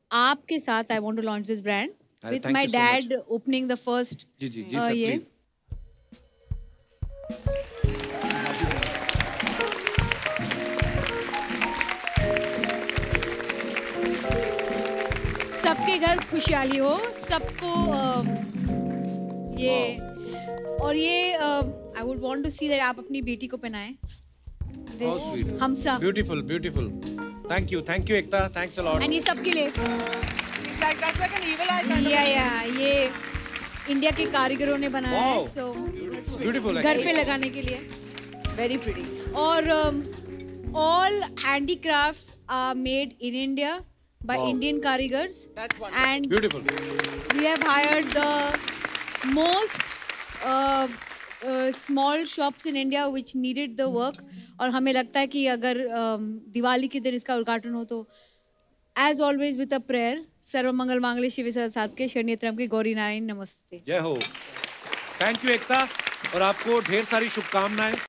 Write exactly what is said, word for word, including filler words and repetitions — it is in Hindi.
आपके साथ I want to launch this brand with thank my you so dad opening the first जी जी जी सर ये प्लीज सबके घर खुशहाली हो, सबको अ, ये और ये I would want to see that आप अपनी बेटी को पहनाएं दिस हम सब beautiful beautiful thank you thank you Ekta thanks a lot and ये सबके लिए It's like that's like an evil eye kind of या या ये इंडिया के कारीगरों ने बनाया है Wow. सो ब्यूटीफुल घर पे लगाने के लिए very pretty. और all handicrafts are made in India by Wow. Indian karigars That's wonderful. and beautiful we have hired the most uh, uh, small shops in India which needed the work और हमें लगता है कि अगर um, दिवाली के दिन इसका उद्घाटन हो तो as always with a prayer सर्व मंगल मांगल्ये शिवे सर्वसाधिके शरण्ये त्र्यंबके गौरी नारायणी नमस्ते। जय हो थैंक यू एकता और आपको ढेर सारी शुभकामनाएं।